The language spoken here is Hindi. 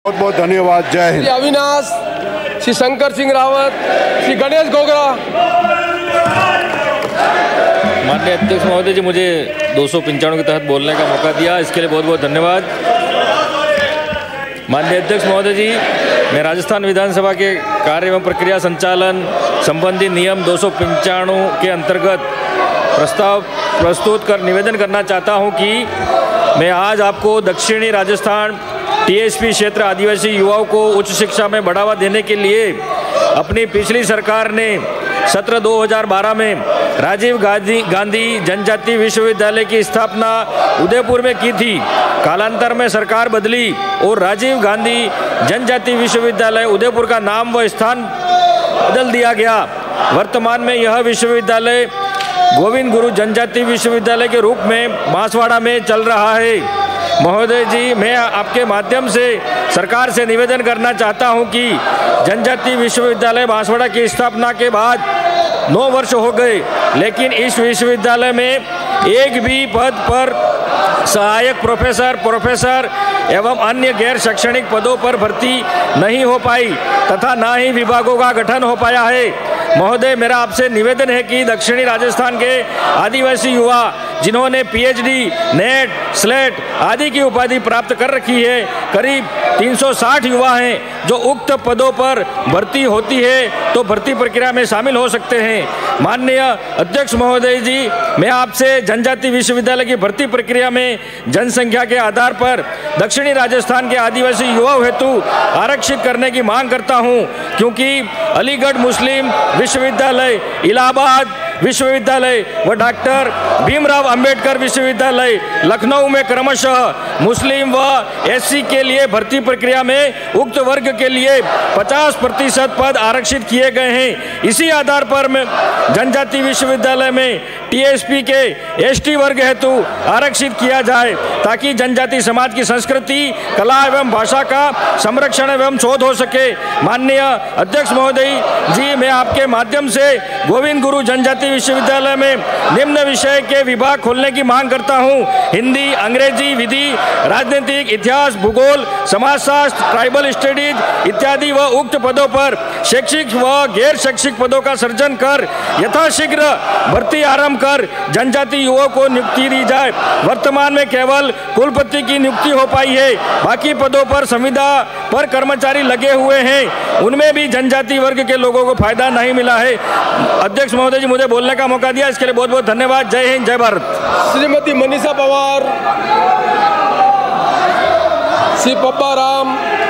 बहुत बहुत धन्यवाद। जय हिंद। श्री अविनाश, श्री शंकर सिंह रावत, श्री गणेश गोगरा। माननीय अध्यक्ष महोदय जी, मुझे 295 के तहत बोलने का मौका दिया, इसके लिए बहुत बहुत धन्यवाद। माननीय अध्यक्ष महोदय जी, मैं राजस्थान विधानसभा के कार्य एवं प्रक्रिया संचालन संबंधी नियम 295 के अंतर्गत प्रस्ताव प्रस्तुत कर निवेदन करना चाहता हूं कि मैं आज आपको दक्षिणी राजस्थान टीएसपी क्षेत्र आदिवासी युवाओं को उच्च शिक्षा में बढ़ावा देने के लिए अपनी पिछली सरकार ने सत्र 2012 में राजीव गांधी जनजाति विश्वविद्यालय की स्थापना उदयपुर में की थी। कालांतर में सरकार बदली और राजीव गांधी जनजाति विश्वविद्यालय उदयपुर का नाम व स्थान बदल दिया गया। वर्तमान में यह विश्वविद्यालय गोविंद गुरु जनजाति विश्वविद्यालय के रूप में बांसवाड़ा में चल रहा है। महोदय जी, मैं आपके माध्यम से सरकार से निवेदन करना चाहता हूं कि जनजाति विश्वविद्यालय बांसवाड़ा की स्थापना के बाद 9 वर्ष हो गए, लेकिन इस विश्वविद्यालय में एक भी पद पर सहायक प्रोफेसर एवं अन्य गैर शैक्षणिक पदों पर भर्ती नहीं हो पाई तथा न ही विभागों का गठन हो पाया है। महोदय, मेरा आपसे निवेदन है कि दक्षिणी राजस्थान के आदिवासी युवा जिन्होंने पीएचडी, नेट, स्लेट आदि की उपाधि प्राप्त कर रखी है, करीब 360 युवा हैं जो उक्त पदों पर भर्ती होती है तो भर्ती प्रक्रिया में शामिल हो सकते हैं। माननीय अध्यक्ष महोदय जी, मैं आपसे जनजाति विश्वविद्यालय की भर्ती प्रक्रिया में जनसंख्या के आधार पर दक्षिणी राजस्थान के आदिवासी युवाओं हेतु आरक्षित करने की मांग करता हूं, क्योंकि अलीगढ़ मुस्लिम विश्वविद्यालय, इलाहाबाद विश्वविद्यालय व डॉक्टर भीमराव अंबेडकर विश्वविद्यालय लखनऊ में क्रमशः मुस्लिम व एससी के लिए भर्ती प्रक्रिया में उक्त वर्ग के लिए 50% पद आरक्षित किए गए हैं। इसी आधार पर जनजाति विश्वविद्यालय में टीएसपी के एसटी वर्ग हेतु आरक्षित किया जाए ताकि जनजाति समाज की संस्कृति, कला एवं भाषा का संरक्षण एवं शोध हो सके। माननीय अध्यक्ष महोदय जी, मैं आपके माध्यम से गोविंद गुरु जनजाति विश्वविद्यालय में निम्न विषय के विभाग खोलने की मांग करता हूं: हिंदी, अंग्रेजी, विधि, राजनीतिक, इतिहास, भूगोल, समाजशास्त्र, ट्राइबल स्टडीज इत्यादि व उक्त पदों पर शैक्षिक व गैर शैक्षिक पदों का सृजन कर यथाशीघ्र भर्ती आरंभ कर जनजाति युवाओं को नियुक्ति दी जाए। वर्तमान में केवल कुलपति की नियुक्ति हो पाई है, बाकी पदों पर संविदा पर कर्मचारी लगे हुए हैं, उनमें भी जनजाति वर्ग के लोगों को फायदा नहीं मिला है। अध्यक्ष महोदय जी, मुझे बोलने का मौका दिया, इसके लिए बहुत बहुत धन्यवाद। जय हिंद, जय भारत। श्रीमती मनीषा पवार, श्री पप्पा राम,